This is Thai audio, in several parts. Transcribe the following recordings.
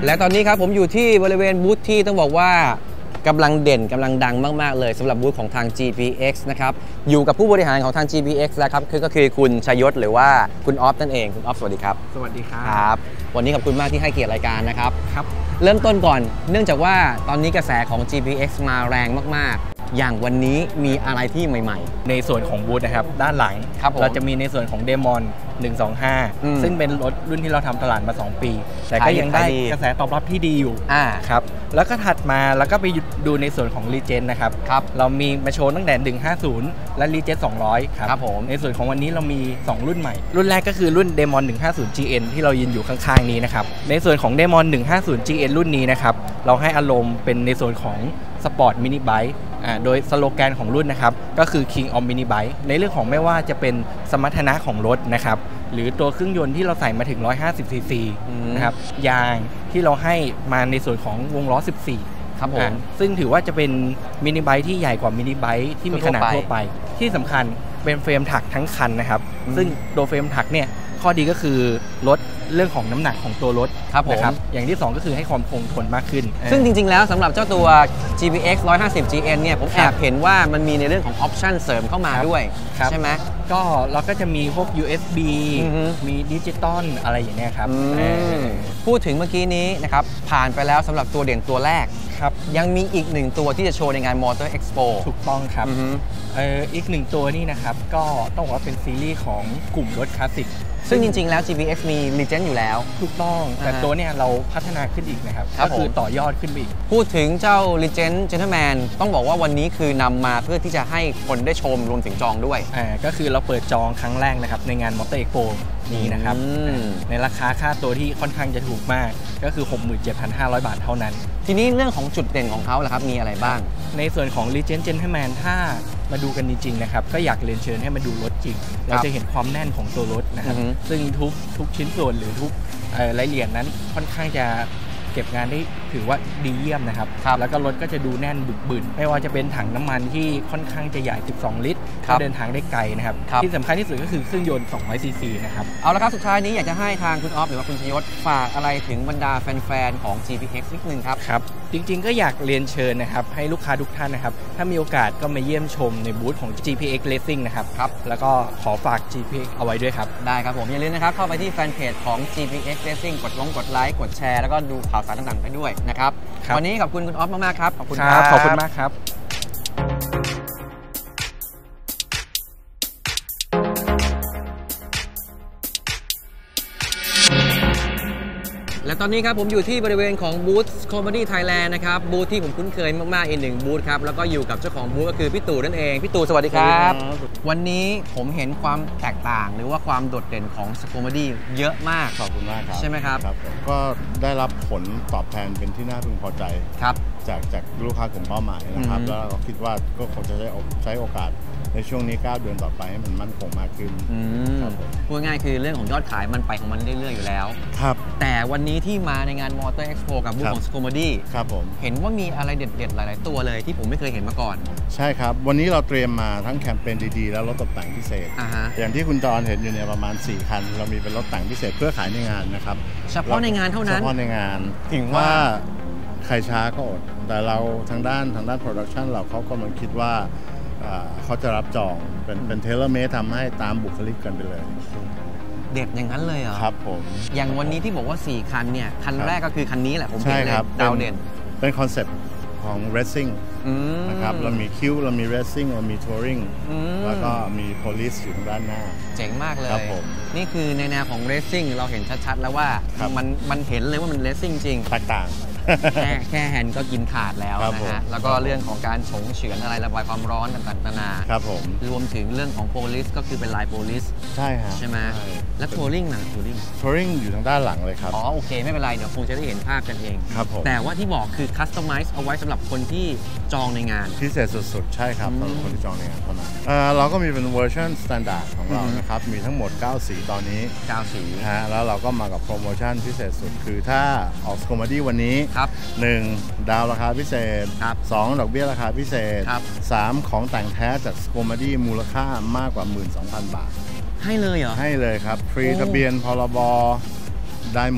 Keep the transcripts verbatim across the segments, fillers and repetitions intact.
และตอนนี้ครับผมอยู่ที่บริเวณบูธที่ต้องบอกว่ากำลังเด่นกำลังดังมากๆเลยสำหรับบูธของทาง จี พี เอ็กซ์ นะครับอยู่กับผู้บริหารของทาง จี พี เอ็กซ์ แล้วครับคือก็คือคุณชัยยศหรือว่าคุณออฟนั่นเองคุณออฟสวัสดีครับสวัสดีครับครับวันนี้ขอบคุณมากที่ให้เกียรติรายการนะครับครับเริ่มต้นก่อนเนื่องจากว่าตอนนี้กระแสของ จี พี เอ็กซ์ มาแรงมากๆอย่างวันนี้มีอะไรที่ใหม่ๆในส่วนของบูธนะครับด้านหลังเราจะมีในส่วนของ Demon หนึ่งสองห้า ซึ่งเป็นรถรุ่นที่เราทำตลาดมาสองปีแต่ก็ยังได้กระแสตอบรับที่ดีอยู่ครับแล้วก็ถัดมาแล้วก็ไปดูในส่วนของ Regen นะครับเรามีมาโชว์ตั้งแต่หนึ่งห้าศูนย์และ Regen สองร้อยครับผมในส่วนของวันนี้เรามีสองรุ่นใหม่รุ่นแรกก็คือรุ่น Demon หนึ่งห้าศูนย์ จี เอ็น ที่เรายืนอยู่ข้างๆนี้นะครับในส่วนของ Demon หนึ่งห้าศูนย์ จี เอ็น รุ่นนี้นะครับเราให้อารมณ์เป็นในส่วนของสปอร์ตมินิไบค์โดยสโลแกนของรุ่นนะครับก็คือ King of Mini Bike ในเรื่องของไม่ว่าจะเป็นสมรรถนะของรถนะครับหรือตัวเครื่องยนต์ที่เราใส่มาถึงหนึ่งร้อยห้าสิบซีซีนะครับยางที่เราให้มาในส่วนของวงล้อสิบสี่ครับผมซึ่งถือว่าจะเป็นมินิไบค์ที่ใหญ่กว่ามินิไบค์ที่มีขนาดทั่วไปที่สำคัญเป็นเฟรมถักทั้งคันนะครับซึ่งตัวเฟรมถักเนี่ยข้อดีก็คือลดเรื่องของน้ำหนักของตัวรถนะครับอย่างที่สองก็คือให้ความคงทนมากขึ้นซึ่งจริงๆแล้วสำหรับเจ้าตัว จี พี เอ็กซ์ หนึ่งร้อยห้าสิบ จี เอ็น เนี่ยผมแอบเห็นว่ามันมีในเรื่องของออปชั่นเสริมเข้ามาด้วยใช่ไหมก็เราก็จะมีพวก ยู เอส บี มีดิจิตอลอะไรอย่างเงี้ยครับพูดถึงเมื่อกี้นี้นะครับผ่านไปแล้วสำหรับตัวเด่นตัวแรกครับยังมีอีกหนึ่งตัวที่จะโชว์ในงาน Motor Expo ถูกต้องครับเอออีกหนึ่งตัวนี่นะครับก็ต้องบอกว่าเป็นซีรีส์ของกลุ่มรถคลาสสิกซึ่งจริงๆแล้ว จี พี เอ็กซ์ มี Legend อยู่แล้วถูกต้องแต่ตัวเนี้ยเราพัฒนาขึ้นอีกนะครับก็คือต่อยอดขึ้นอีกพูดถึงเจ้า Legend Gentleman ต้องบอกว่าวันนี้คือนำมาเพื่อที่จะให้คนได้ชมรวมถึงจองด้วยอ่าก็คือเราเปิดจองครั้งแรกนะครับในงาน Motor Expo นี้นะครับในราคาค่าตัวที่ค่อนข้างจะถูกมากก็คือ หกหมื่นเจ็ดพันห้าร้อย บาทเท่านั้นทีนี้เรื่องของจุดเด่นของเขาล่ะครับมีอะไรบ้างในส่วนของ Legend Gentleman ถ้ามาดูกันจริงๆนะครับก็อยากเรียนเชิญให้มาดูรถจริงเราจะเห็นความแน่นของตัวรถนะครับซึ่งทุกทุกชิ้นส่วนหรือทุกรายละเอียดนั้นค่อนข้างจะเก็บงานได้ถือว่าดีเยี่ยมนะครับแล้วก็รถก็จะดูแน่นบึกบึนไม่ว่าจะเป็นถังน้ำมันที่ค่อนข้างจะใหญ่สิบสองลิตรเดินทางได้ไกลนะครับที่สำคัญที่สุดก็คือเครื่องยนต์สองร้อยซีซีนะครับเอาละครับสุดท้ายนี้อยากจะให้ทางคุณออฟหรือว่าคุณชยศฝากอะไรถึงบรรดาแฟนๆของ จี พี เอ็กซ์ นิดนึงครับครับจริงๆก็อยากเรียนเชิญนะครับให้ลูกค้าทุกท่านนะครับถ้ามีโอกาสก็มาเยี่ยมชมในบูธของ จี พี เอ็กซ์ Racing นะครับครับแล้วก็ขอฝาก จี พี เอ็กซ์ เอาไว้ด้วยครับได้ครับผมอย่าลืมนะครับเข้าไปที่แฟนเพจของ จี พี เอ็กซ์ Racing กดลงกดไลค์กดแชร์แล้วก็ดูข่าวสารต่างๆไปด้วยนะครับวันนี้ขอบคุณคุณออฟมากๆครับขอบคุณครับขอบคุณมากครับและตอนนี้ครับผมอยู่ที่บริเวณของบูธ Comedy Thailand นะครับบูธที่ผมคุ้นเคยมากๆอีกหนึ่งบูธครับแล้วก็อยู่กับเจ้าของบูธก็คือพี่ตู่นั่นเองพี่ตู่สวัสดีครับวันนี้ผมเห็นความแตกต่างหรือว่าความโดดเด่นของ Comedy เยอะมากขอบคุณมากครับใช่ไหมครับครับก็ได้รับผลตอบแทนเป็นที่น่าพึงพอใจครับจากจากลูกค้ากลุ่มเป้าหมายนะครับแล้วเราคิดว่าก็คงจะใช้ใช้โอกาสในช่วงนี้เก้าเดือนต่อไปให้มันมั่นคงมากขึ้นพูดง่ายคือเรื่องของยอดขายมันไปของมันเรื่อยๆอยู่แล้วครับแต่วันนี้ที่มาในงาน Motor Expo กับบูธของ Comedy ครับผมเห็นว่ามีอะไรเด็ดๆหลายๆตัวเลยที่ผมไม่เคยเห็นมาก่อนใช่ครับวันนี้เราเตรียมมาทั้งแคมเปญดีๆแล้วรถตกแต่งพิเศษ อย่างที่คุณจรเห็นอยู่เนี่ยประมาณสี่คันเรามีเป็นรถแต่งพิเศษเพื่อขายในงานนะครับเฉพาะในงานเท่านั้นเฉพาะในงานถึงว่าใครช้าก็อดแต่เราทางด้านทางด้านโปรดักชันเราเขากำลังคิดว่าเขาจะรับจองเป็นเป็นเทเลเมททำให้ตามบุคลิกกันไปเลยเด็ดอย่างนั้นเลยเหรอครับผมอย่างวันนี้ที่บอกว่าสี่คันเนี่ยคันแรกก็คือคันนี้แหละผมเห็นเลยดาวเด่นเป็นคอนเซ็ปต์ของ Racing นะครับเรามีคิวเรามี Racing เรามี Touring แล้วก็มี Police อยู่ทางด้านหน้าเจ๋งมากเลยนี่คือในแนวของ Racing เราเห็นชัดๆแล้วว่ามันมันเห็นเลยว่ามัน Racing จริงแตกต่างแค่แค่แฮนด์ก็กินขาดแล้วนะฮะแล้วก็เรื่องของการฉงเฉือนอะไรระบายความร้อนต่างๆนานาครับผมรวมถึงเรื่องของโพลิสก็คือเป็นลายโพลิสใช่ครับใช่ไหมและทัวริงนะทัวริงทัวริงอยู่ทางด้านหลังเลยครับอ๋อโอเคไม่เป็นไรเดี๋ยวคงจะได้เห็นภาพกันเองครับผมแต่ว่าที่บอกคือคัสตอมไมซ์เอาไว้สำหรับคนที่จองในงานพิเศษสุดๆใช่ครับสำหรับคนที่จองในงานเท่านั้นเราก็มีเป็นเวอร์ชันสแตนดาร์ดของเรานะครับมีทั้งหมดเก้าสีตอนนี้เก้าสีฮะแล้วเราก็มากับโปรโมชั่นพิเศษสุดคือถ้าออกคอมเมดี้วันนี้ครับหนึ่งดาวราคาพิเศษสองดอกเบี้ยราคาพิเศษสามของแต่งแท้จากคอมเมดี้มูลค่ามากกว่า หนึ่งหมื่นสองพัน บาทให้เลยเหรอให้เลยครับฟรีทะเบียนพรบได้หมด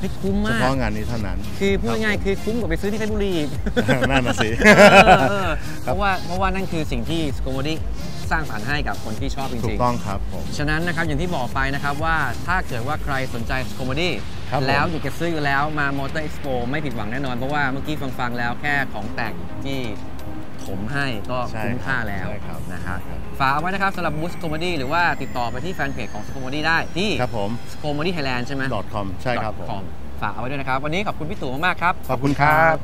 คุ้มมากเฉพาะงานนี้เท่านั้นคือพูดง่ายๆคือคุ้มกว่าไปซื้อที่เพชรบุรีอีกนั่นน่ะสิเพราะว่าเพราะว่านั่นคือสิ่งที่สโคโมดี้สร้างสรรค์ให้กับคนที่ชอบจริงๆถูกต้องครับผมฉะนั้นนะครับอย่างที่บอกไปนะครับว่าถ้าเกิดว่าใครสนใจสโคโมดี้แล้วอยากจะซื้ออยู่แล้วมามอเตอร์เอ็กซ์โปไม่ผิดหวังแน่นอนเพราะว่าเมื่อกี้ฟังๆแล้วแค่ของแต่งที่ผมให้ก็คุ้มค่าแล้วนะครับฝากเอาไว้นะครับสำหรับบูธสโคโมดี้หรือว่าติดต่อไปที่แฟนเพจของสโคโมดี้ได้ที่ครับผมสโคโมดี้ไทยแลนด์ใช่ไหม .com ใช่ครับผมฝากเอาไว้ด้วยนะครับวันนี้ขอบคุณพี่ตู่มากๆครับขอบคุณครับ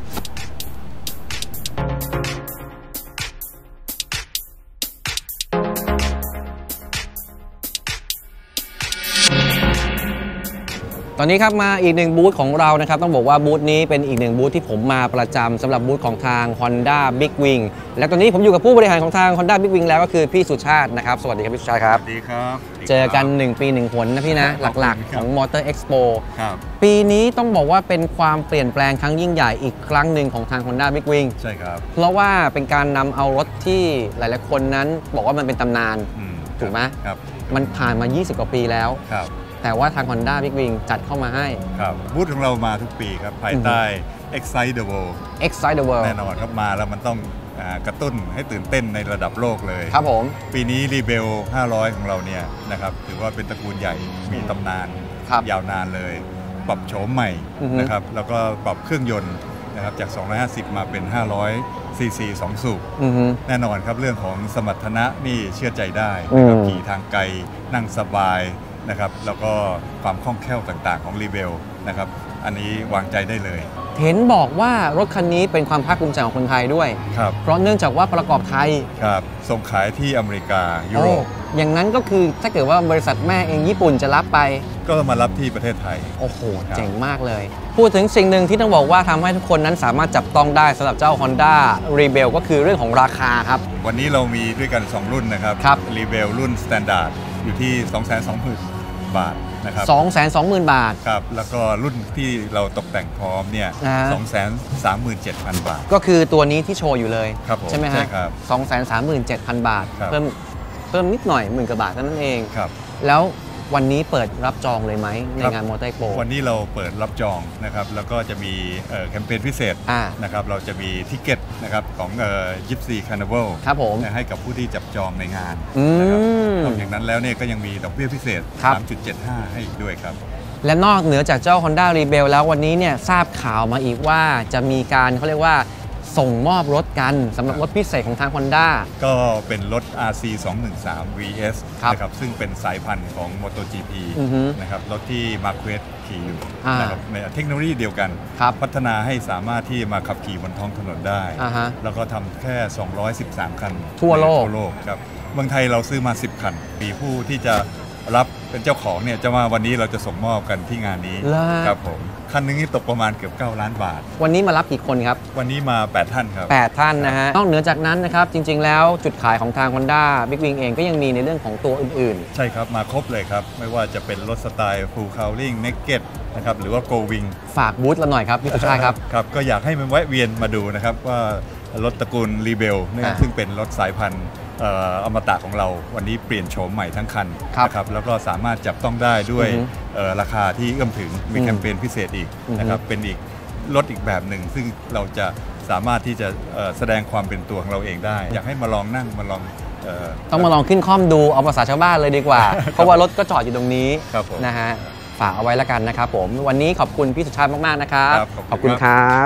ตอนนี้ครับมาอีกหนึ่งบูธของเรานะครับต้องบอกว่าบูธนี้เป็นอีกหนึ่งบูธที่ผมมาประจำสำหรับบูธของทาง Honda Big Wing และตอนนี้ผมอยู่กับผู้บริหารของทาง Honda Big Wing แล้วก็คือพี่สุชาตินะครับสวัสดีครับพี่สุชาติครับสวัสดีครับเจอกันหนึ่งปีหนึ่งหนนะพี่นะหลักๆของ Motor Expo ครับปีนี้ต้องบอกว่าเป็นความเปลี่ยนแปลงครั้งยิ่งใหญ่อีกครั้งหนึ่งของทาง Honda Big Wing ใช่ครับเพราะว่าเป็นการนำเอารถที่หลายๆคนนั้นบอกว่ามันเป็นตำนานถูกไหมครับมันผ่านมายี่สิบกว่าปีแล้วครับแต่ว่าทาง Honda Big Wing จัดเข้ามาให้ครับบูธของเรามาทุกปีครับภายใต้ Excite the World Excite the World แน่นอนครับมาแล้วมันต้องกระตุ้นให้ตื่นเต้นในระดับโลกเลยครับผมปีนี้รีเบลห้าร้อยของเราเนี่ยนะครับถือว่าเป็นตระกูลใหญ่มีตำนานยาวนานเลยปรับโฉมใหม่นะครับแล้วก็ปรับเครื่องยนต์นะครับจากสองร้อยห้าสิบมาเป็นห้าร้อยซีซีสองสูบแน่นอนครับเรื่องของสมรรถนะนี่เชื่อใจได้ขี่ทางไกลนั่งสบายนะครับแล้วก็ความคล่องแคล่วต่างๆของรีเบลนะครับอันนี้วางใจได้เลยเห็นบอกว่ารถคันนี้เป็นความภาคภูมิใจของคนไทยด้วยครับเพราะเนื่องจากว่าประกอบไทยครับส่งขายที่อเมริกายุโรปอย่างนั้นก็คือถ้าเกิดว่าบริษัทแม่เองญี่ปุ่นจะรับไปก็มารับที่ประเทศไทยโอ้โหเจ๋งมากเลยพูดถึงสิ่งหนึ่งที่ต้องบอกว่าทำให้ทุกคนนั้นสามารถจับต้องได้สำหรับเจ้า Honda Rebel ก็คือเรื่องของราคาครับวันนี้เรามีด้วยกันสองรุ่นนะครับ Rebel รุ่น Standard อยู่ที่ สองแสนสองหมื่น บาทนะครับสองแสนสองหมื่น บาทครับแล้วก็รุ่นที่เราตกแต่งพร้อมเนี่ย สองแสนสามหมื่นเจ็ดพัน บาทก็คือตัวนี้ที่โชว์อยู่เลยใช่ไหมฮะครับสองแสนสามหมื่นเจ็ดพัน บาทเพิ่มเพิ่มนิดหน่อยหมื่นกว่าบาทเท่านั้นเองครับแล้ววันนี้เปิดรับจองเลยไหมในงานมอเตอร์เอ็กซ์โปวันนี้เราเปิดรับจองนะครับแล้วก็จะมีแคมเปญพิเศษนะครับเราจะมีทิเก็ตนะครับของยิปซีคาร์นิวัลให้กับผู้ที่จับจองในงานนะครับนอกจากนั้นแล้วเนี่ยก็ยังมีดอกเบี้ยพิเศษ สามจุดเจ็ดห้า ให้อีกด้วยครับและนอกเหนือจากเจ้า Honda Rebel แล้ววันนี้เนี่ยทราบข่าวมาอีกว่าจะมีการเขาเรียกว่าส่งมอบรถกันสำหรับรถพิเศษของทาง Honda ก็เป็นรถ อาร์ ซี สองหนึ่งสาม วี เอส นะครับซึ่งเป็นสายพันธุ์ของ MotoGP นะครับรถที่มาร์เควสขี่อยู่นะครับในเทคโนโลยีเดียวกันพัฒนาให้สามารถที่มาขับขี่บนท้องถนนได้แล้วก็ทำแค่สองร้อยสิบสามคันทั่วโลกทั่วโลกครับเมืองไทยเราซื้อมาสิบคันมีผู้ที่จะรับเป็นเจ้าของเนี่ยจะมาวันนี้เราจะส่งมอบกันที่งานนี้ครับผมคันนึงนี่ตกประมาณเกือบเก้าล้านบาทวันนี้มารับกี่คนครับวันนี้มาแปดท่านครับแปดท่านนะฮะนอกเหนือจากนั้นนะครับจริงๆแล้วจุดขายของทาง Honda Big Wing เองก็ยังมีในเรื่องของตัวอื่นๆใช่ครับมาครบเลยครับไม่ว่าจะเป็นรถสไตล์ Full Cowling Naked นะครับหรือว่า Go Wing ฝากบูธเราหน่อยครับพี่สุชาติครับครับก็อยากให้มันแวะเวียนมาดูนะครับว่ารถตระกูล Rebel ซึ่งเป็นรถสายพันธุ์อมตะของเราวันนี้เปลี่ยนโฉมใหม่ทั้งคันนะครับแล้วก็สามารถจับต้องได้ด้วยราคาที่เอื้อมถึงมีแคมเปญพิเศษอีกนะครับเป็นอีกรถอีกแบบหนึ่งซึ่งเราจะสามารถที่จะแสดงความเป็นตัวของเราเองได้อยากให้มาลองนั่งมาลองต้องมาลองขึ้นข้อมดูเอาภาษาชาวบ้านเลยดีกว่าเพราะว่ารถก็จอดอยู่ตรงนี้นะฮะฝากเอาไว้แล้วกันนะครับผมวันนี้ขอบคุณพี่สุชาติมากๆนะครับขอบคุณครับ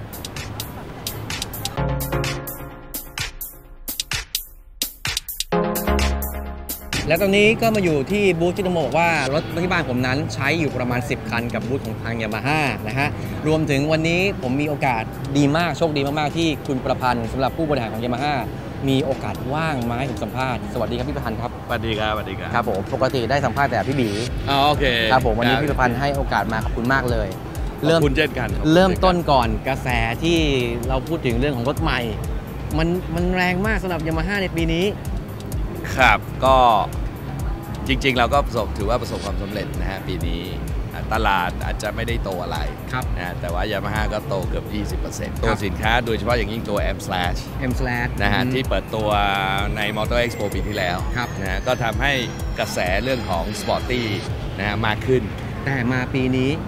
และตอนนี้ก็มาอยู่ที่บูธที่ต้องบอกว่ารถที่บ้านผมนั้นใช้อยู่ประมาณสิบคันกับบูธของทาง Yamaha นะฮะรวมถึงวันนี้ผมมีโอกาสดีมากโชคดีมากๆที่คุณประพันธ์สำหรับผู้บริหารของ Yamaha มีโอกาสว่างมาให้ผมสัมภาษณ์สวัสดีครับพี่ประพันธ์ครับสวัสดีครับสวัสดีครับครับผมปกติได้สัมภาษณ์แต่พี่บีอ๋อโอเคครับผมวันนี้พี่ประพันธ์ให้โอกาสมาขอบคุณมากเลยขอบคุณเช่นกันเริ่มต้นก่อนกระแสที่เราพูดถึงเรื่องของรถใหม่มันมันแรงมากสำหรับ Yamaha ในปีนี้ครับก็จริงๆเราก็ประสบถือว่าประสบความสำเร็จนะฮะปีนี้ตลาดอาจจะไม่ได้โตอะไรนะแต่ว่า Yamaha ก็โตเกือบ ยี่สิบเปอร์เซ็นต์ ตัวสินค้าโดยเฉพาะอย่างยิ่งตัว M Slash M Slash นะฮะที่เปิดตัวใน Motor Expo ปีที่แล้วนะก็ทำให้กระแสเรื่องของ Sporty นะฮะมากขึ้นแต่มาปีนี้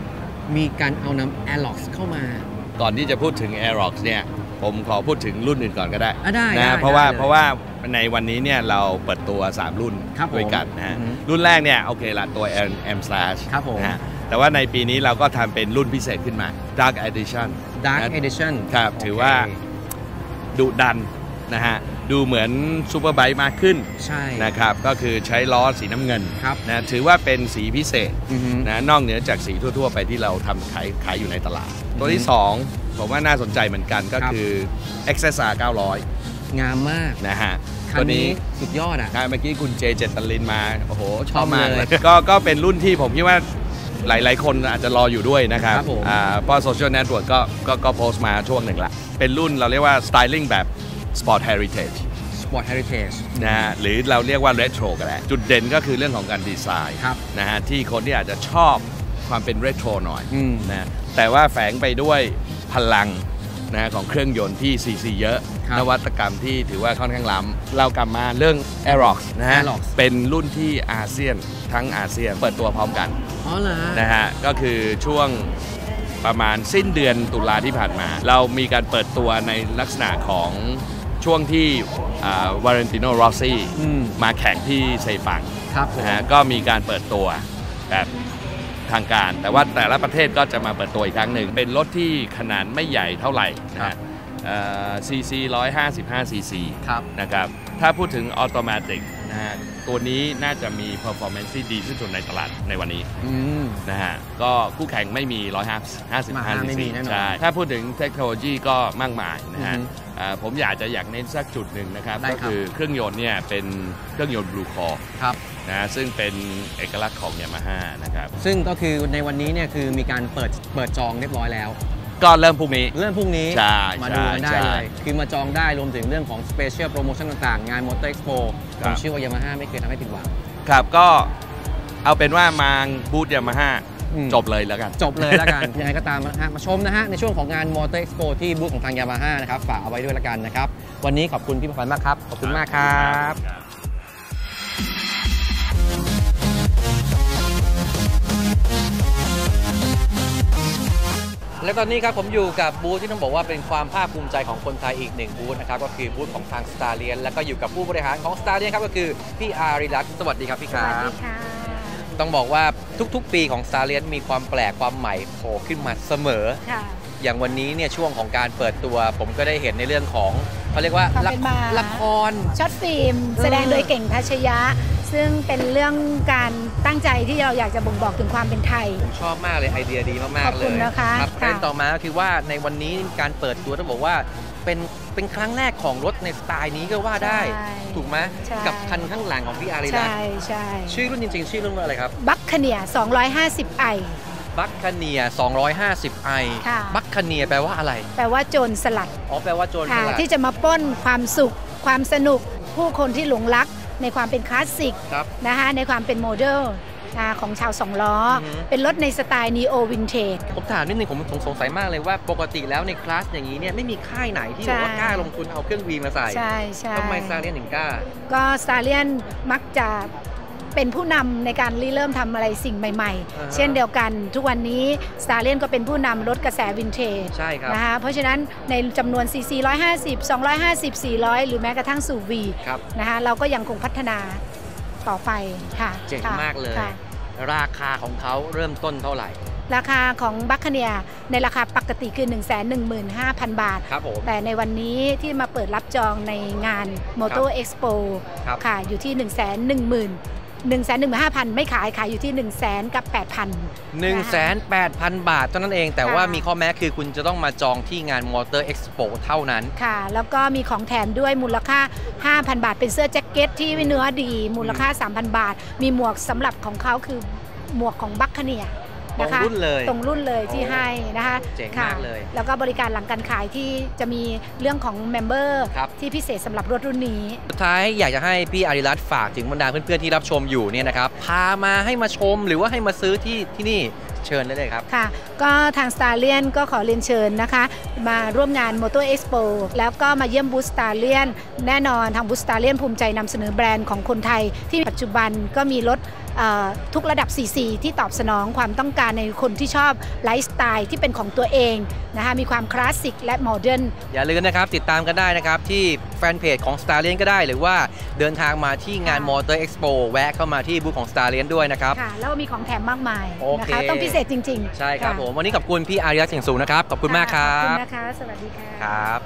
มีการเอานำ Aerox เข้ามาก่อนที่จะพูดถึง Aerox เนี่ยผมขอพูดถึงรุ่นอื่นก่อนก็ได้ได้นะเพราะว่าเพราะว่าในวันนี้เนี่ยเราเปิดตัวสามรุ่นด้วยกันนะฮะรุ่นแรกเนี่ยโอเคละตัว M Slash ครับผมนะแต่ว่าในปีนี้เราก็ทำเป็นรุ่นพิเศษขึ้นมา Dark Edition Dark Edition ครับถือว่าดุดันนะฮะดูเหมือนซูเปอร์ไบค์มากขึ้นใช่นะครับก็คือใช้ล้อสีน้ำเงินนะถือว่าเป็นสีพิเศษนะนอกเหนือจากสีทั่วๆไปที่เราทำขายขายอยู่ในตลาดตัวที่สองผมว่าน่าสนใจเหมือนกันก็คือ เอ็กซ์ เอส อาร์ เก้าร้อยงามมากนะฮะคันนี้สุดยอดอ่ะเมื่อกี้คุณเจเจตลินมาโอ้โหชอบมากเลยก็ก็เป็นรุ่นที่ผมคิดว่าหลายๆคนอาจจะรออยู่ด้วยนะครับเพราะโซเชียลเน็ตเวิร์กก็ก็ก็โพสต์มาช่วงหนึ่งละเป็นรุ่นเราเรียกว่าสไตลิ่งแบบ Sport Heritage Sport Heritage นะฮะหรือเราเรียกว่า Retro ก็ได้จุดเด่นก็คือเรื่องของการดีไซน์นะฮะที่คนที่อาจจะชอบความเป็น Retro หน่อยนะแต่ว่าแฝงไปด้วยพลังนะของเครื่องยนต์ที่ ซี ซี เยอะนวัตกรรมที่ถือว่าค่อนข้างล้ำเรากลับมาเรื่อง Aerox นะฮะเป็นรุ่นที่อาเซียนทั้งอาเซียนเปิดตัวพร้อมกันอ๋อเหรอนะฮะก็คือช่วงประมาณสิ้นเดือนตุลาที่ผ่านมาเรามีการเปิดตัวในลักษณะของช่วงที่วาเลนติโนโรซี่มาแข่งที่เซปังนะฮะก็มีการเปิดตัวแบบทางการแต่ว่าแต่ละประเทศก็จะมาเปิดตัวอีกครั้งหนึ่งเป็นรถที่ขนาดไม่ใหญ่เท่าไหร่นะฮะซีซีหนึ่งร้อยห้าสิบห้าซีซีนะครับถ้าพูดถึงออโตเมติกนะฮะตัวนี้น่าจะมี performance ที่ดีที่สุดในตลาดในวันนี้นะฮะก็คู่แข่งไม่มีหนึ่งร้อยห้าสิบห้าซีซีใช่ถ้าพูดถึงเทคโนโลยีก็มากมายนะฮะผมอยากจะอยากเน้นสักจุดหนึ่งนะครับก็คือเครื่องยนต์เนี่ยเป็นเครื่องยนต์บลูคอร์นะซึ่งเป็นเอกลักษณ์ของ Yamaha นะครับซึ่งก็คือในวันนี้เนี่ยคือมีการเปิดเปิดจองเรียบร้อยแล้วก็เริ่มพรุ่งนี้เริ่มพรุ่งนี้มาดูกันได้เลยคือมาจองได้รวมถึงเรื่องของ Special Promotion ต่างๆงาน Motor Expo ผมเชื่อว่า Yamaha ไม่เคยทำให้ผิดหวังครับก็เอาเป็นว่ามาบูธ Yamaha จบเลยแล้วกันจบเลยแล้วกันยังไงก็ตามนะฮะมาชมนะฮะในช่วงของงาน Motor Expo ที่บูธของทาง Yamaha นะครับฝากเอาไว้ด้วยแล้วกันนะครับวันนี้ขอบคุณพี่ประพันธ์มากครับขอบคุณมากครับและตอนนี้ครับผมอยู่กับบูธที่ต้องบอกว่าเป็นความภาคภูมิใจของคนไทยอีกหนึ่งบูธนะครับก็คือบูธของทาง Starlink แล้วก็อยู่กับผู้บริหารของ Starlink ครับก็คือพี่อารีรัตน์สวัสดีครับพี่ครับสวัสดีค่ะต้องบอกว่าทุกๆปีของ Starlink มีความแปลกความใหม่โผล่ขึ้นมาเสมออย่างวันนี้เนี่ยช่วงของการเปิดตัวผมก็ได้เห็นในเรื่องของเขาเรียกว่าละครช็อตฟิล์มแสดงโดยเก่งทัชยะซึ่งเป็นเรื่องการตั้งใจที่เราอยากจะบ่งบอกถึงความเป็นไทยผมชอบมากเลยไอเดียดีมากๆเลยขอบคุณนะคะครับประเด็นต่อมาคือว่าในวันนี้การเปิดตัวต้องบอกว่าเป็นเป็นครั้งแรกของรถในสไตล์นี้ก็ว่าได้ถูกไหมกับคันข้างหลังของพี่อารีรัตน์ใช่ใช่ชื่อรุ่นจริงๆชื่อรุ่นอะไรครับบัคคาเนียสองร้อยห้าสิบไอบัคคาเนียสองร้อยห้าสิบไอบัคคาเนียแปลว่าอะไรแปลว่าโจรสลัดอ๋อแปลว่าโจรสลัดที่จะมาปล้นความสุขความสนุกผู้คนที่หลงรักในความเป็นคลาสสิกนะคะในความเป็นโมเดลของชาวสองล้อเป็นรถในสไตล์นีโอวินเทจผมถามนิดนึงผมสงสัยมากเลยว่าปกติแล้วในคลาสอย่างนี้เนี่ยไม่มีค่ายไหนที่บอกว่ากล้าลงทุนเอาเครื่องวีมาใส่ใช่ใช่ทำไมซาเลียนถึงกล้าก็ซาเลียนมักจะเป็นผู้นำในการริเริ่มทำอะไรสิ่งใหม่ๆเช่นเดียวกันทุกวันนี้ Starlink ก็เป็นผู้นำรถกระแสวินเทจใช่ครับนะคะเพราะฉะนั้นในจำนวน ซี ซี หนึ่งร้อยห้าสิบ สองร้อยห้าสิบ สี่ร้อยหรือแม้กระทั่งสู่ V นะคะเราก็ยังคงพัฒนาต่อไปค่ะเจ๋งมากเลยราคาของเขาเริ่มต้นเท่าไหร่ราคาของบัคคาเนียในราคาปกติคือ หนึ่งแสนหนึ่งหมื่นห้าพัน บาทแต่ในวันนี้ที่มาเปิดรับจองในงาน Motor Expo ค่ะอยู่ที่ หนึ่งแสนหนึ่งหมื่นหนึ่งแสนหนึ่งหมื่นห้าพันไม่ขายขายอยู่ที่หนึ่งแสนกับแปดพันหนึ่งแสนแปดพันบาทเท่านั้นเองแต่ว่ามีข้อแม้คือคุณจะต้องมาจองที่งาน Motor Expo เท่านั้นค่ะแล้วก็มีของแถมด้วยมูลค่า ห้าพัน บาทเป็นเสื้อแจ็คเก็ตที่เนื้อดีมูลค่า สามพัน บาทมีหมวกสำหรับของเขาคือหมวกของบัคคาเนียตรงรุ่นเลยตรงรุ่นเลยที่ให้นะคะเจ๋งมากเลยแล้วก็บริการหลังการขายที่จะมีเรื่องของเมมเบอร์ที่พิเศษสำหรับรถรุ่นนี้สุดท้ายอยากจะให้พี่อารีรัตน์ฝากถึงบรรดาเพื่อนๆที่รับชมอยู่เนี่ยนะครับพามาให้มาชมหรือว่าให้มาซื้อที่ที่นี่เชิญได้เลยครับค่ะก็ทาง Starlink ก็ขอเรียนเชิญนะคะมาร่วมงาน Motor Expo แล้วก็มาเยี่ยมบูธ Starlink แน่นอนทางบูธ Starlink ภูมิใจนำเสนอแบรนด์ของคนไทยที่ปัจจุบันก็มีรถทุกระดับ ซี ซี ที่ตอบสนองความต้องการในคนที่ชอบไลฟ์สไตล์ที่เป็นของตัวเองนะคะมีความคลาสสิกและโมเดิร์นอย่าลืมนะครับติดตามกันได้นะครับที่แฟนเพจของ Starlink ก็ได้หรือว่าเดินทางมาที่งาน Motor Expo แวะเข้ามาที่บูธของ Starlink ด้วยนะครับค่ะแล้วมีของแถมมากมายนะคะต้องพิเศษจริงๆใช่ครับผมวันนี้ขอบคุณพี่อาริยะเสียงสูงนะครับขอบคุณมากครับขอบคุณนะคะสวัสดีค่ะครับ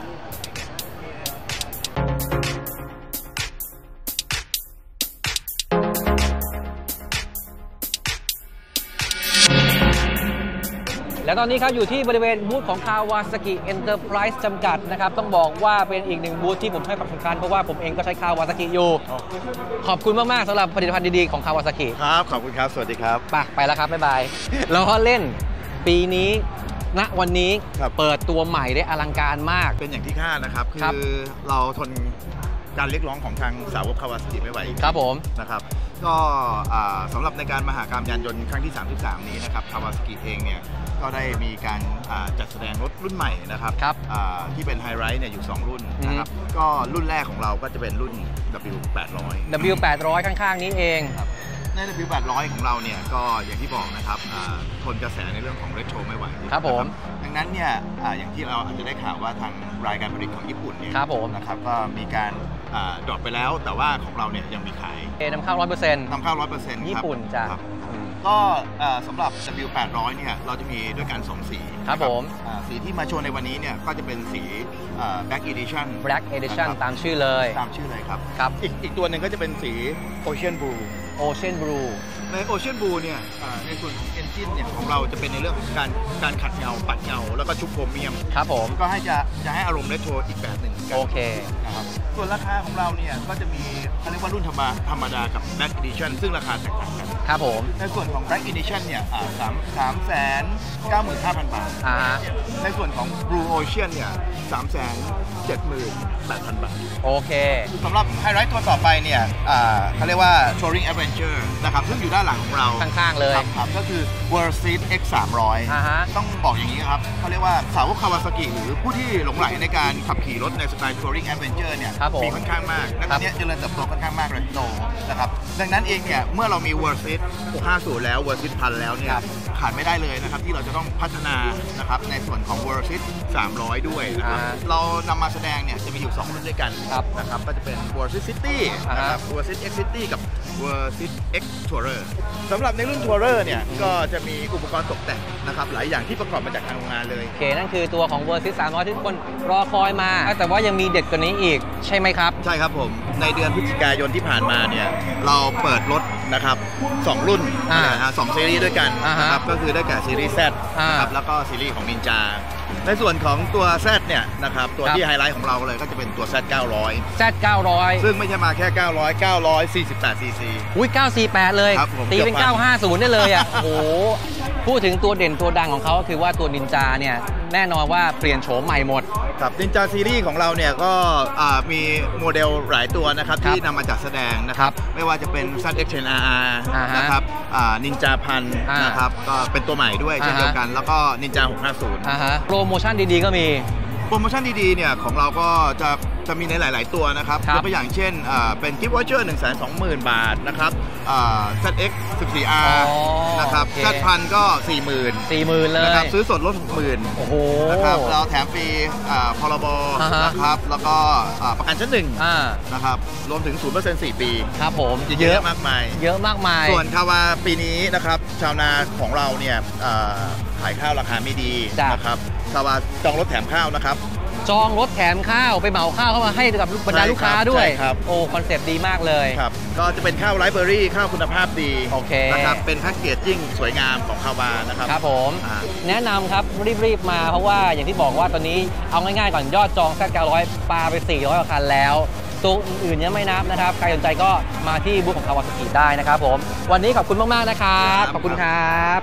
และตอนนี้ครับอยู่ที่บริเวณบูธของ Kawasaki Enterprise จำกัดนะครับต้องบอกว่าเป็นอีกหนึ่งบูธที่ผมให้ความสำคัญเพราะว่าผมเองก็ใช้ Kawasaki อยู่ขอบคุณมากๆสำหรับผลิตภัณฑ์ดีๆของ Kawasaki ครับขอบคุณครับสวัสดีครับไปไปแล้วครับบ๊ายบายแล้วก็เล่นปีนี้ณวันนี้เปิดตัวใหม่ได้อลังการมากเป็นอย่างที่คาดนะครับคือเราทนการเรียกร้องของทางสาวก Kawasaki ไม่ไหวครับผมนะครับก็สำหรับในการมหกรรมยานยนต์ครั้งที่สามสิบสามนี้นะครับ Kawasaki เองเนี่ยก็ได้มีการจัดแสดงรถรุ่นใหม่นะครับที่เป็นไฮไลท์เนี่ยอยู่สองรุ่นนะครับก็รุ่นแรกของเราก็จะเป็นรุ่น ดับเบิลยู แปดร้อยดับเบิลยู แปดร้อย ข้างๆนี้เองใน ดับเบิลยู แปดร้อย ของเราเนี่ยก็อย่างที่บอกนะครับทนกระแสในเรื่องของเรโทรไม่ไหวครับผมดังนั้นเนี่ยอย่างที่เราอาจจะได้ข่าวว่าทางรายการผลิตของญี่ปุ่นเนี่ยนะครับก็มีการดรอปไปแล้วแต่ว่าของเราเนี่ยยังมีขายนำเข้า ร้อยเปอร์เซ็นต์นำเข้า ร้อยเปอร์เซ็นต์ญี่ปุ่นจ้ะก็สำหรับ ดับเบิลยู แปดร้อย เนี่ยเราจะมีด้วยกันสองสีครับผมสีที่มาโชว์ในวันนี้เนี่ยก็จะเป็นสี Black Edition Black Edition ตามชื่อเลยตามชื่อเลยครับครับอีกอีกตัวหนึ่งก็จะเป็นสี Ocean Blue Ocean Blue ใน Ocean Blue เนี่ยในส่วนของ Engine เนี่ยของเราจะเป็นในเรื่องของการการขัดเงาปัดเงาแล้วก็ชุบโครเมียมครับผมก็ให้จะจะให้อารมณ์เรโทรอีกแบบหนึ่งโอเคนะครับส่วนราคาของเราเนี่ยก็จะมีเขาเรียกว่ารุ่นธรรมดาธรรมดากับ Black Edition ซึ่งราคาแตกต่างกันครับผมในส่วนของ Black Edition เนี่ยสามสามแสนเก้าหมื่นห้าพันบาทในส่วนของ Blue Ocean เนี่ยสามแสนเจ็ดหมื่นแปดพันบาทโอเคสำหรับไฮไลท์ตัวต่อไปเนี่ยเขาเรียกว่า Touring Adventure นะครับซึ่งอยู่ด้านหลังของเราข้างๆเลยครับก็คือ World Seat เอ็กซ์ สามร้อย ต้องบอกอย่างนี้ครับเขาเรียกว่าสาวก Kawasaki หรือผู้ที่หลงใหลในการขับขี่รถในสไตล์ Touring Adventure เนี่ยมีค่อนข้างมากและตอนนี้เจริญเติบโตค่อนข้างมากเลยโตนะครับดังนั้นเองเนี่ยเมื่อเรามี World Seat หกห้าศูนย์แล้ว World Seat พันแล้วเนี่ยขาดไม่ได้เลยนะครับที่เราจะต้องพัฒนานะครับในส่วนของ World Seat สามร้อยด้วยนะครับเรานำมาแสดงเนี่ยจะมีอยู่สองรุ่นด้วยกันนะครับก็จะเป็น World Seat City นะครับ World Seat X City กับ World Seat X Tourer สำหรับในรุ่น Tourer เนี่ยก็จะมีอุปกรณ์ตกแต่งนะครับหลายอย่างที่ประกอบมาจากทางโรงงานเลยโอเคนั่นคือตัวของ World Seat สามร้อยที่ทุกคนรอคอยมาแต่ว่ายังมีเด็ดกว่านี้อีกใช่ไหมครับใช่ครับผมในเดือนพฤศจิกายนที่ผ่านมาเนี่ยเราเปิดรถนะครับสองรุ่นนะฮะสองซีรีส์ด้วยกันนะครับก็คือได้แก่ซีรีส์ Z นะครับแล้วก็ซีรีส์ของ Ninja ในส่วนของตัว Z เนี่ยนะครับตัวที่ไฮไลท์ของเราเลยก็จะเป็นตัว Z เก้าร้อย Z เก้าร้อยซึ่งไม่ใช่มาแค่เก้าร้อย เก้าร้อยสี่สิบแปด ซีซีอุ้ยเก้าสี่แปดเลยตีเป็นเก้าห้าศูนย์ได้เลยอ่ะโอ้โหพูดถึงตัวเด่นตัวดังของเขาก็คือว่าตัวนินจาเนี่ยแน่นอนว่าเปลี่ยนโฉมใหม่หมดครับนินจาซีรีส์ของเราเนี่ยก็มีโมเดลหลายตัวนะครับที่นำมาจัดแสดงนะครับไม่ว่าจะเป็น แซด เอ็กซ์ เท็น อาร์ อาร์ นะครับนินจาพันนะครับก็เป็นตัวใหม่ด้วยเช่นเดียวกันแล้วก็นินจาหกห้าศูนย์โปรโมชั่นดีๆก็มีโปรโมชั่นดีๆเนี่ยของเราก็จะจะมีในหลายๆตัวนะครับยกตัวอย่างเช่นเป็นกิฟต์วอเชอร์ หนึ่งแสนสองหมื่น บาทนะครับ แซด เอ็กซ์ สิบสี่ อาร์ นะครับ แซด พัน ก็ สี่หมื่นสี่หมื่นเลยนะครับซื้อสดลด หกหมื่นโอ้โหนะครับเราแถมฟรีพรบนะครับแล้วก็ประกันชั้นหนึ่งนะครับรวมถึง ศูนย์เปอร์เซ็นต์ สี่ปีครับผมเยอะมากมายเยอะมากมายส่วนคาวาปีนี้นะครับชาวนาของเราเนี่ยขายข้าวราคาไม่ดีนะครับคาวาจองรถแถมข้าวนะครับจองรถแถมข้าวไปเหมาข้าวเข้ามาให้กับบรรดาลูกค้าด้วยโอ้คอนเซ็ปต์ดีมากเลยครับก็จะเป็นข้าวไรซ์เบอร์รี่ข้าวคุณภาพดีโอเคนะครับเป็นแพ็กเกจจิ้งสวยงามของคาวานะครับครับผมแนะนำครับรีบๆมาเพราะว่าอย่างที่บอกว่าตอนนี้เอาง่ายๆก่อนยอดจอง แซด เก้าร้อย ปาไปสี่ร้อยกว่าคันแล้วตัวอื่นๆยังไม่นับนะครับใครสนใจก็มาที่บูธของ Kawasaki ได้นะครับผมวันนี้ขอบคุณมากๆนะครับขอบคุณครับ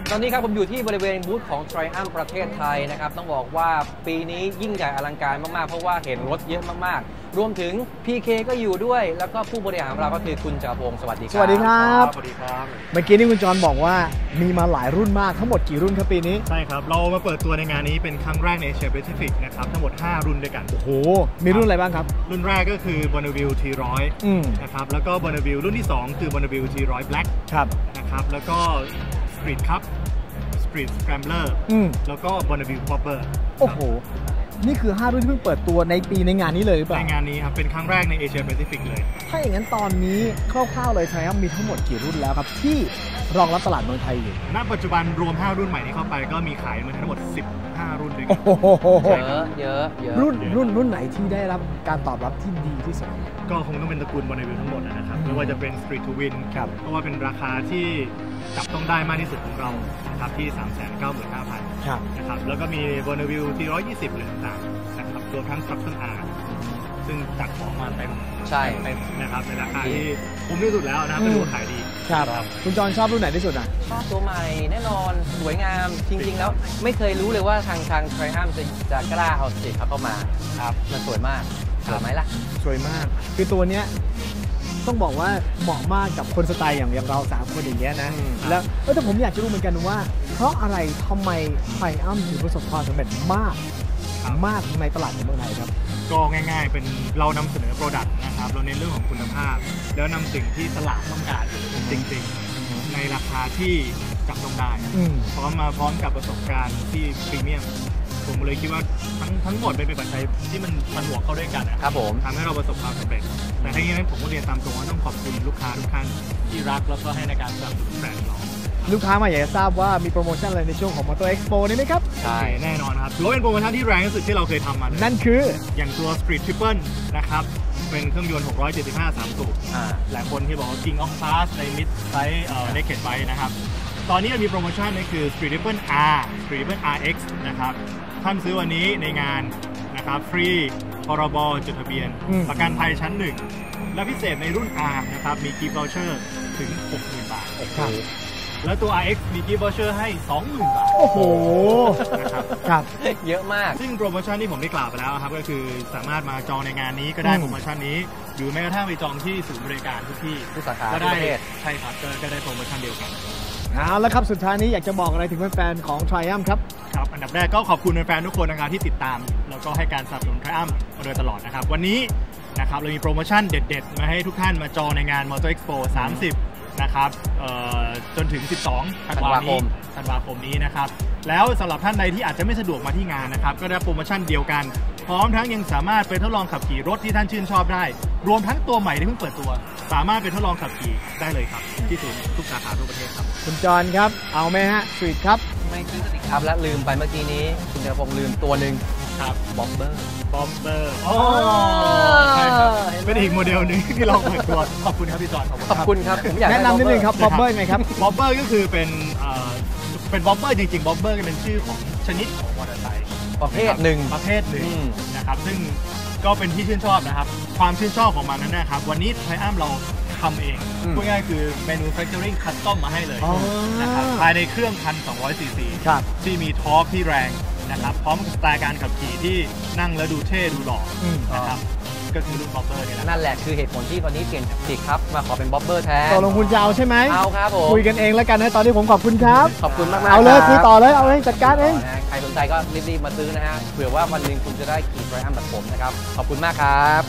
ตอนนี้ครับผมอยู่ที่บริเวณบูธของ Triumph ประเทศไทยนะครับต้องบอกว่าปีนี้ยิ่งใหญ่อลังการมากๆเพราะว่าเห็นรถเยอะมากๆรวมถึง พี เค ก็อยู่ด้วยแล้วก็ผู้บริหารของเราก็คือคุณจักรพงศ์สวัสดีครับสวัสดีครับสวัสดีครับเมื่อกี้นี่คุณจรบอกว่ามีมาหลายรุ่นมากทั้งหมดกี่รุ่นครับปีนี้ใช่ครับเรามาเปิดตัวในงานนี้เป็นครั้งแรกในเอเชียแปซิฟิกนะครับทั้งหมดห้ารุ่นด้วยกันโอ้โหมีรุ่นอะไรบ้างครับรุ่นแรกก็คือ Bonneville ที หนึ่งร้อย นะครับแล้วก็ Bonneville รุ่นที่สองคือ Bonneville ที หนึ่งร้อย Black ครับนะครับแล้วก็ Street Cup Street Scrambler แล้วก็ Bonneville Popper โอ้โหนี่คือห้ารุ่นที่เพิ่งเปิดตัวในปีในงานนี้เลยหรือเปล่าในงานนี้ครับเป็นครั้งแรกในเอเชียแปซิฟิกเลยถ้าอย่างนั้นตอนนี้คร่าวๆเลยไทยมีทั้งหมดกี่รุ่นแล้วครับที่รองรับตลาดเมืองไทยอยู่ณปัจจุบันรวมห้ารุ่นใหม่นี้เข้าไปก็มีขายมาทั้งหมดสิบห้ารุ่นด้วยกันเยอะเยอะเยอะรุ่นรุ่นรุ่นไหนที่ได้รับการตอบรับที่ดีที่สุดก็คงต้องเป็นตระกูล Bonneville ทั้งหมดนะครับไม่ว่าจะเป็น Street to Win เพราะว่าเป็นราคาที่จับต้องได้มากที่สุดของเรานะครับที่ สามแสนเก้าหมื่นห้าพัน นะครับแล้วก็มี Bonneville ที หนึ่งร้อยยี่สิบหรือต่างๆนะครับรวมทั้ง Structon R ซึ่งจัดของมาเต็มใช่เต็มนะครับในราคาที่คุ้มที่สุดแล้วนะครับเป็นตัวขายดีครับคุณจอนชอบรุ่นไหนที่สุดอ่ะชอบตัวใหม่แน่นอนสวยงามจริงๆแล้วไม่เคยรู้เลยว่าทางทาง Triumph จะจะกล้าเอาสตรีทเข้ามาครับมันสวยมากสวยไหมล่ะสวยมากคือตัวเนี้ยต้องบอกว่าเหมาะมากกับคนสไตล์อย่างอย่างเราสามคนอย่างเงี้ยนะแล้วแต่ผมอยากจะรู้เหมือนกันว่าเพราะอะไรทำไม Triumph ถึงประสบความสำเร็จมากมากในตลาดของเมืองไทยครับก็ง่ายๆเป็นเรานำเสนอ Product นะครับเราเน้นเรื่องของคุณภาพแล้วนำสิ่งที่ตลาดต้องการจริงๆในราคาที่จับต้องได้พร้อมมาพร้อมกับประสบการณ์ที่พรีเมียมผมเลยคิดว่าทั้งทั้งหมดเป็นปัจจัยที่มันมันบวกเข้าด้วยกันนะครับผมทำให้เราประสบความสำเร็จแต่ทั้งนี้นั้นผมก็เรียนตามตรงว่าต้องขอบคุณลูกค้าทุกท่านที่รักแล้วก็ให้ในการสนับสนุนแบรนด์เราลูกค้ามาอยากจะทราบว่ามีโปรโมชั่นอะไรในช่วงของ Motor Expo นี่ไหมครับใช่แน่นอนครับถือว่าเป็นโปรโมชั่นที่แรงที่สุดที่เราเคยทำมานั่นคืออย่างตัว Street Triple นะครับเป็นเครื่องยนต์หกร้อยเจ็ดสิบห้า สามสูบหลายคนที่บอกว่า King of Class ใน Mid Size เอ่อ Naked Bike นะครับตอนนี้มีโปรโมชั่นนี่คือ Street Triple R Street Triple อาร์ เอ็กซ์ นะครับท่านซื้อวันนี้ในงานนะครับฟรีพรบจดทะเบียนประกันภัยชั้นหนึ่งและพิเศษในรุ่น R นะครับมีกิฟต์วอเชอร์ถึง หกหมื่น บาทแล้วตัว อาร์ เอ็กซ์ มี gift voucher ให้ สองหมื่น บาทโอ้โหนะครับครับเยอะมากซึ่งโปรโมชั่นที่ผมได้กล่าวไปแล้วครับก็คือสามารถมาจองในงานนี้ก็ได้โปรโมชั่นนี้หรือแม้กระทั่งไปจองที่ศูนย์บริการทุกที่ทุกสาขาก็ได้ใช่ครับก็ได้โปรโมชั่นเดียวกันเอาละครับสุดท้ายนี้อยากจะบอกอะไรถึงแฟนๆของ Triumph ครับครับอันดับแรกก็ขอบคุณแฟนๆทุกคนนะครับที่ติดตามแล้วก็ให้การสนับสนุน Triumph มาโดยตลอดนะครับวันนี้นะครับเรามีโปรโมชั่นเด็ดๆมาให้ทุกท่านมาจองในงาน Motor Expo สามสิบนะครับจนถึงสิบสองธันวาคมธันวาคมนี้นะครับแล้วสำหรับท่านใดที่อาจจะไม่สะดวกมาที่งานนะครับก็ได้โปรโมชั่นเดียวกันพร้อมทั้งยังสามารถไปทดลองขับขี่รถที่ท่านชื่นชอบได้รวมทั้งตัวใหม่ที่เพิ่งเปิดตัวสามารถไปทดลองขับขี่ได้เลยครับที่ศูนย์ทุกสาขาทั่วประเทศครับคุณจอนครับเอาไหมฮะสวีทครับไม่ซื้อสติครับและลืมไปเมื่อกี้นี้คุณจักรพงศ์ลืมตัวหนึ่งครับบอมเบอร์บอมเบอร์อ๋อใช่ครับเป็นอีกโมเดลหนึ่งที่เราเปิดตัวขอบคุณครับพี่จอนขอบคุณครับผมอยากแนะนำนิดนึงครับบอมเบอร์ไงครับบอมเบอร์ก็คือเป็นเป็นบอมเบอร์จริงๆบอมเบอร์เป็นชื่อของชนิดของมอเตอร์ไซค์ประเภทหนึ่งประเภทหนึ่งนะครับซึ่งก็เป็นที่ชื่นชอบนะครับความชื่นชอบของมันนั้นนะครับวันนี้ไทรอัมเราทำเองพูดง่ายๆคือ manufacturing custom มาให้เลยนะครับภายในเครื่อง หนึ่งพันสองร้อย ซี ซี ที่มีทอร์กที่แรงนะครับพร้อมกับสไตล์การขับขี่ที่นั่งแล้วดูเท่ดูหล่อนะครับก็คือรุ่นบ๊อบเบอร์นี่แหละนั่นแหละคือเหตุผลที่วันนี้เปลี่ยนจากสติครับมาขอเป็นบ๊อบเบอร์แทนตกลงคุณจะเอาใช่ไหมเอาครับผมคุยกันเองแล้วกันนะตอนนี้ผมขอบคุณครับขอบคุณมากๆเอาเลยคุยต่อเลยเอาเลยจัดการเองใครสนใจก็รีบๆมาซื้อนะฮะเผื่อว่าวันหนึ่งคุณจะได้ขี่ไรอัมแบบผมนะครับขอบคุณมากครับ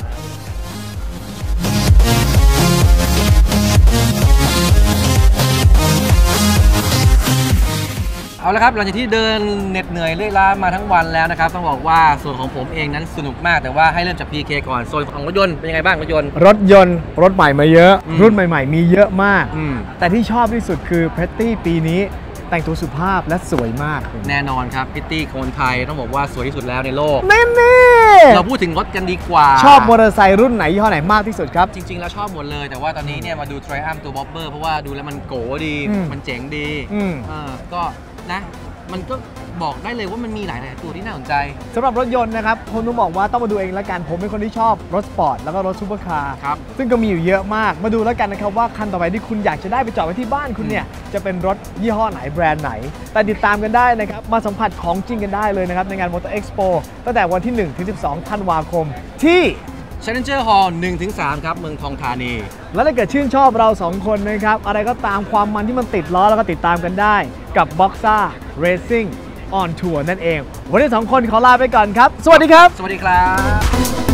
เอาละครับหลังจากที่เดินเหน็ดเหนื่อยเรื่อยล้ามาทั้งวันแล้วนะครับต้องบอกว่าส่วนของผมเองนั้นสนุกมากแต่ว่าให้เริ่มจาก พี เค ก่อนโซนของรถยนต์เป็นยังไงบ้างรถยนต์รถยนต์รถใหม่มาเยอะรุ่นใหม่ๆมีเยอะมากแต่ที่ชอบที่สุดคือเพรตตี้ปีนี้แต่งตัวสุภาพและสวยมากแน่นอนครับพิตตี้คนไทยต้องบอกว่าสวยที่สุดแล้วในโลกแน่ๆเราพูดถึงรถกันดีกว่าชอบมอเตอร์ไซค์รุ่นไหนยี่ห้อไหนมากที่สุดครับจริงๆแล้วชอบหมดเลยแต่ว่าตอนนี้เนี่ยมาดู Triumph ตัว Bobber เพราะว่าดูแล้วมันโก๋ดีมันเจ๋งดีก็นะมันก็บอกได้เลยว่ามันมีหลายๆตัวที่น่าสนใจสำหรับรถยนต์นะครับผมต้องบอกว่าต้องมาดูเองแล้วกันผมเป็นคนที่ชอบรถสปอร์ตแล้วก็รถซูเปอร์คาร์ซึ่งก็มีอยู่เยอะมากมาดูแล้วกันนะครับว่าคันต่อไปที่คุณอยากจะได้ไปจอดไว้ที่บ้านคุณเนี่ยจะเป็นรถยี่ห้อไหนแบรนด์ไหนแต่ติดตามกันได้นะครับมาสัมผัสของจริงกันได้เลยนะครับในงาน Motor Expo ตั้งแต่วันที่หนึ่งถึงสิบสองธันวาคมที่ Challenger Hall หนึ่งถึงสาม ครับเมืองทองธานีและถ้าเกิดชื่นชอบเราสองคนนะครับอะไรก็ตามความมันที่มันติดล้อแล้วก็ติดตามกันได้กับ Boxa Racing on Tour นั่นเองวันนี้สองคนขอลาไปก่อนครับสวัสดีครับสวัสดีครับ